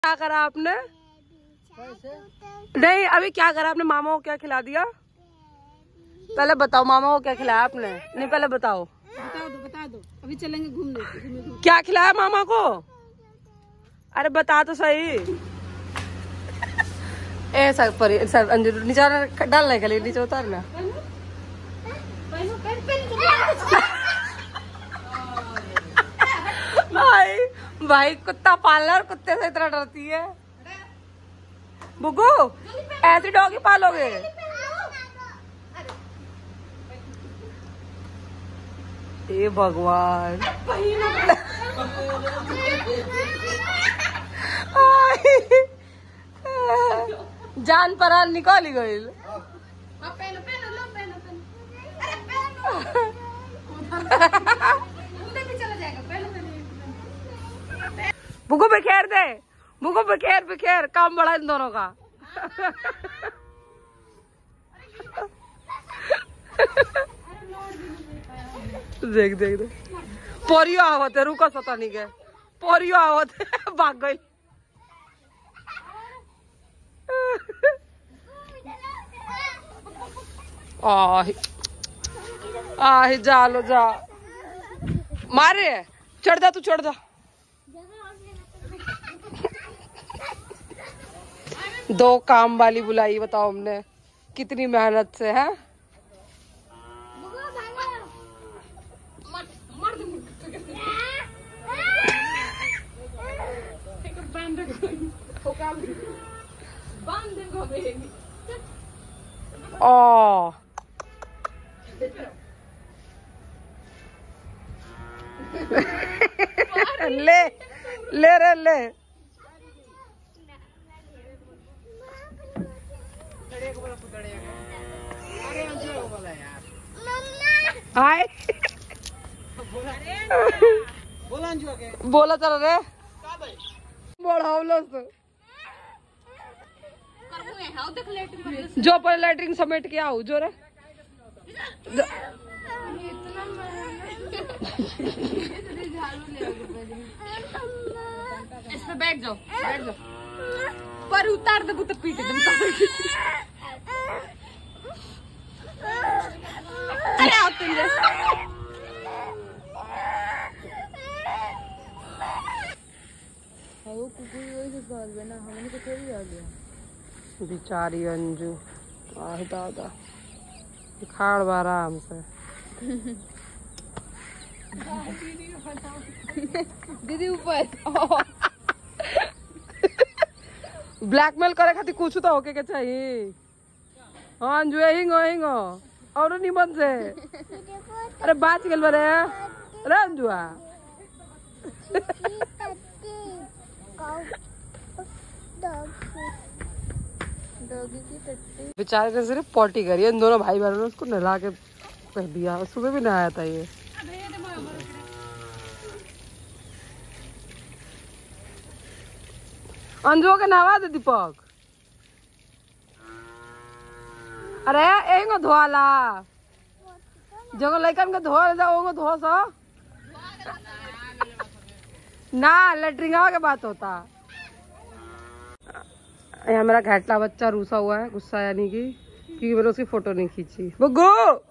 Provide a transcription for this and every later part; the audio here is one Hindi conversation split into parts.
क्या करा आपने? नहीं, अभी क्या करा आपने? मामा को क्या खिला दिया? पहले बताओ, मामा को क्या खिलाया आपने? नहीं, पहले बताओ। बता दो। अभी चलेंगे घूमने। क्या खिलाया मामा को? अरे बता तो सही। ऐसा पर अंजू नीचे डालने के लिए नीचे उतारना। भाई कुत्ता पालना और कुत्ते से इतना डरती है। बुगू ऐसी डॉगी पालोगे? हे भगवान। जान परान निकाली गई। बुगू बिखेर दे, बुगू बिखेर काम बड़ा इन दोनों का। देख देख देख पोरियो आवत है, रुका सता नहीं गए। पोरियो आवत है, भाग गई। आह जा लो जा, मारे चढ़ जा, तू चढ़ जा। दो काम वाली बुलाई, बताओ हमने कितनी मेहनत से है। ओ ले ले रे ले। हाय बोला चल रे, जो पर लेटरिंग समेट के आओ जो रे। इस पे बैठ जाओ पर उतार दे तो पीटे तुम। अरे आओ तुम बेचारी अंजू। आह दादा खाड़ बारा हमसे। दीदी ऊपर ब्लैकमेल करे खातिर कुछ तो होके के चाहिए। हाँ अंजू हिंगो और निमन से। अरे बात गल बरे अरे अंजुआ। बेचारे ने सिर्फ पॉटी करी है, इन दोनों भाई बहनों ने उसको नहला के कर दिया। सुबह भी नहाया था ये। अंजू के नहवा दे दीपक। अरे एंगो धोला जगह लड़कन के धो जाओ धो सो ना, लेटरिंगा के बात होता। यहाँ मेरा घाटला बच्चा रूसा हुआ है, गुस्सा यानी कि क्योंकि मैंने उसकी फोटो नहीं खींची। बुग्गू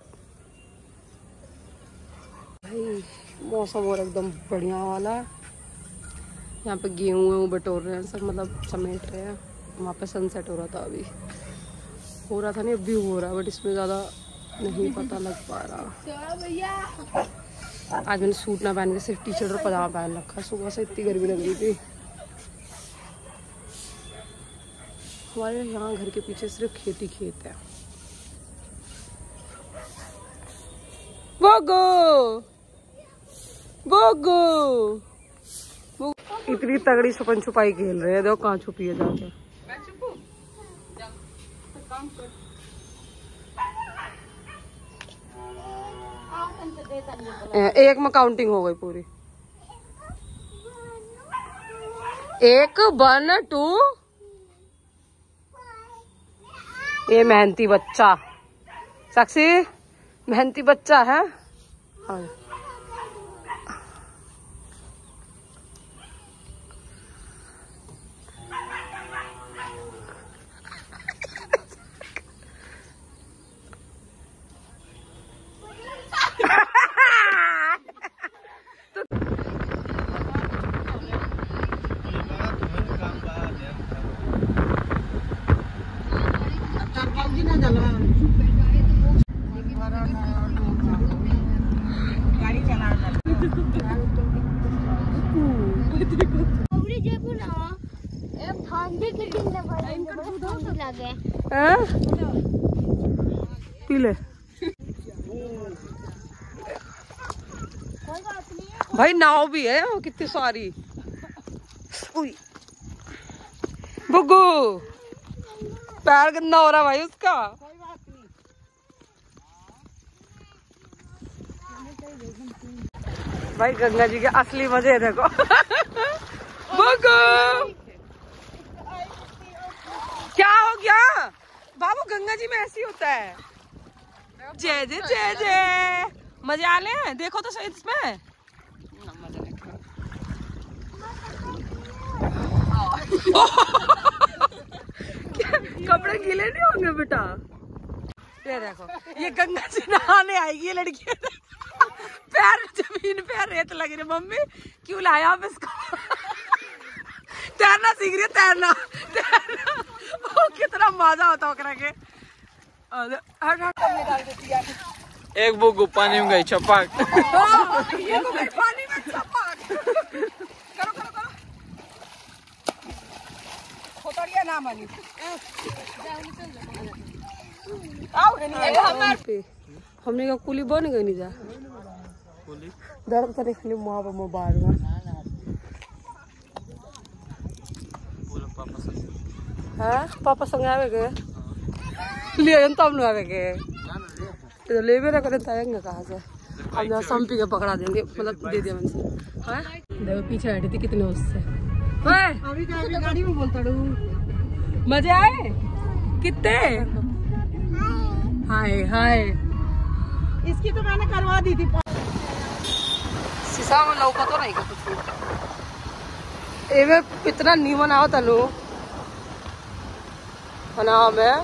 भाई मौसम और एकदम बढ़िया वाला। यहाँ पे गेहूँ बटोर रहे हैं सब, मतलब समेट रहे हैं। वहाँ पे सनसेट हो रहा था, अभी हो रहा था नहीं, अभी हो रहा है, बट इसमें ज़्यादा नहीं पता लग पा रहा। आज मैंने सूट ना पहन के सिर्फ टी शर्ट और पजामा पहन रखा। सुबह से इतनी गर्मी लग रही थी। हमारे यहाँ घर के पीछे सिर्फ खेत है। बोगो बोगो इतनी तगड़ी छुपन छुपाई खेल रहे हैं। देखो कहाँ छुपी है जाके। एक में काउंटिंग हो गई पूरी। 1 1 2। ये मेहनती बच्चा साक्षी, मेहनती बच्चा है। हाँ। पी ले भाई, नाव भी है कितनी सारी। बुग्गू पैर गंदा हो रहा भाई उसका। भाई गंगा जी के असली मजे देखो। बुग्गू क्या हो गया बाबू, गंगा जी में ऐसी होता है। जय जय जय जय, मजे आ ले। देखो तो सही इसमें कपड़े गीले नहीं होंगे बेटा। ये देखो, ये गंगा जी नहाने आएगी ये लड़की। पैर जमीन पे रेत लग रही। मम्मी क्यों लाया आप इसको? तैरना सीख रही है, तैरना तैरना। ओ कितना मजा होता है। एक बुग्गू पानी में गई छपाक। ये तो गई पानी में छपाक। करो करो करो, खोतरिया ना मानी। हमने का कुली बन गई नहीं जा दर्द करे खाली माँ बाबा बार में। हाँ पापा संग आवे गए ले तब न आवे गए तो ले मेरा करे ताएंगे कहाँ से। हम संपी के पकड़ा देंगे, मतलब दे दिया हमसे। हाँ देखो पीछे बैठी थी कितने उससे। गाड़ी में बोलता मजे आए कितने। हाय हाय, इसकी तो मैंने करवा दी थी। शीशा में लौका तो नहीं कुछ एवे इतना नीमन आओ तनु नाम है।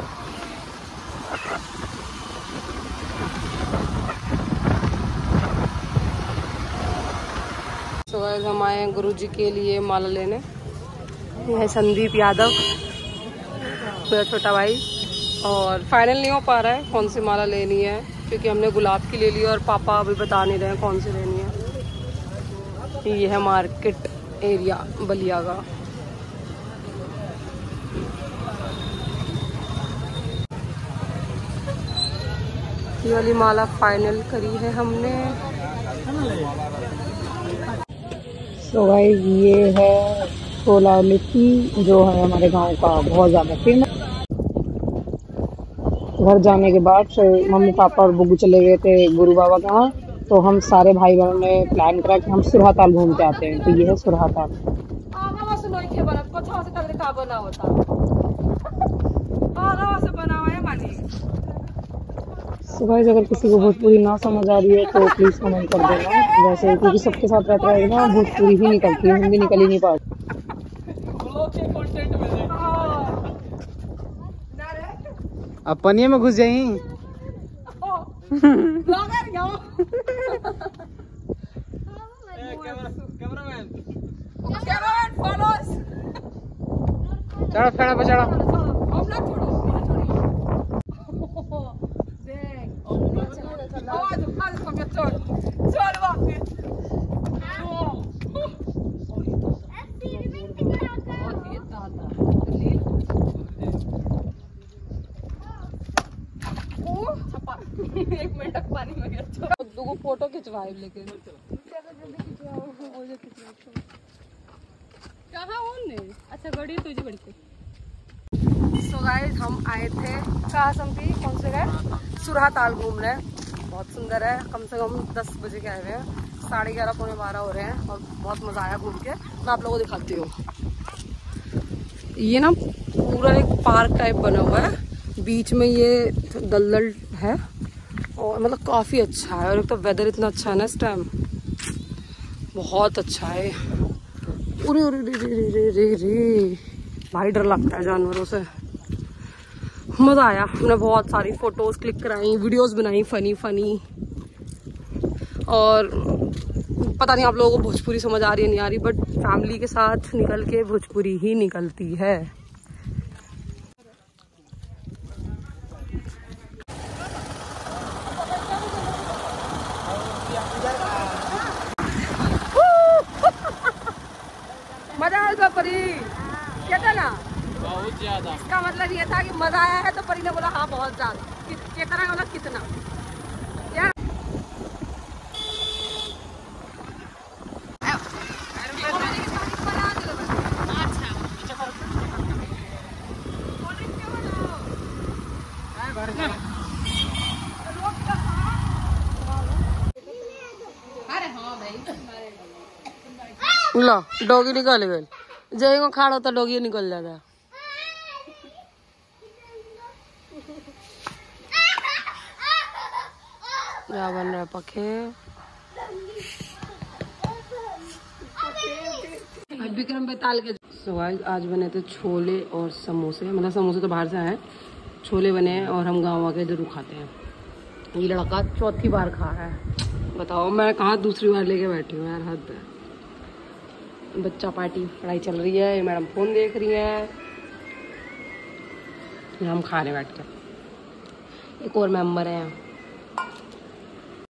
तो हम आए हैं गुरु जी के लिए माला लेने। ये है संदीप यादव मेरा छोटा भाई, और फाइनल नहीं हो पा रहा है कौन सी माला लेनी है, क्योंकि हमने गुलाब की ले ली और पापा अभी बता नहीं रहे हैं कौन सी लेनी है। ये है मार्केट एरिया बलिया का। ये वाली माला फाइनल करी है हमने। तो गाइस ये है छोला लिट्टी जो है हमारे गांव का बहुत ज्यादा फेमस। घर जाने के बाद फिर मम्मी पापा और बुग्गू चले गए थे गुरु बाबा के यहाँ, तो हम सारे भाई बहनों ने प्लान करा कि हम सुरहाताल घूम के आते हैं। तो ये है सुरहाताल। तो गाइस अगर किसी को भोजपुरी ना समझ आ रही है तो प्लीज कमेंट कर देना। वैसे क्योंकि सबके साथ रहता है ना, भोजपुरी ही निकलती है, हिंदी निकल ही नहीं पाती। अब पनिया में घुस जाई। चढ़ो फेड़ा पे चढ़ो। एक मिनट तक पानी में गया तो फोटो खिंचवाए लेकिन कहाँ होने। अच्छा गड़ी तुझे बड़ी। सो गाइस हम आए थे कहाँ संपी कौन से गए सुरहाताल घूमने। बहुत सुंदर है, कम से कम 10 बजे के आए हुए हैं, 11:30 पौने 12 हो रहे हैं और बहुत मजा आया घूम के। मैं आप लोगों को दिखाती हूँ। ये ना पूरा एक पार्क टाइप बना हुआ है, बीच में ये दलदल है और मतलब काफ़ी अच्छा है। और एक तो वेदर इतना अच्छा है ना इस टाइम, बहुत अच्छा है। अरे अरे रे रे रे रे भाई डर लगता है जानवरों से। मज़ा आया, हमने बहुत सारी फ़ोटोज़ क्लिक कराई, वीडियोस बनाई फ़नी फ़नी। और पता नहीं आप लोगों को भोजपुरी समझ आ रही है नहीं आ रही, बट फैमिली के साथ निकल के भोजपुरी ही निकलती है। मजा आएगा परी। कहता ना बहुत ज्यादा। इसका मतलब ये था कि मजा आया है, तो परी ने बोला हाँ बहुत ज्यादा। कितना मतलब कितना क्या लो डॉगी निकल गए। जय को खाड़ा होता डॉगी निकल जाता। क्या बन रहा है पखे। विक्रम बेताल के आज बने थे छोले और समोसे। मतलब समोसे तो बाहर से आए, छोले बने हैं और हम गाँव आके जरूर खाते हैं। ये लड़का चौथी बार खा रहा है। बताओ मैं कहाँ दूसरी बार लेके बैठी हूँ यार, हद है। बच्चा पार्टी पढ़ाई चल रही है, मैडम फोन देख रही है, हम खा रहे बैठ कर। एक और मेंबर है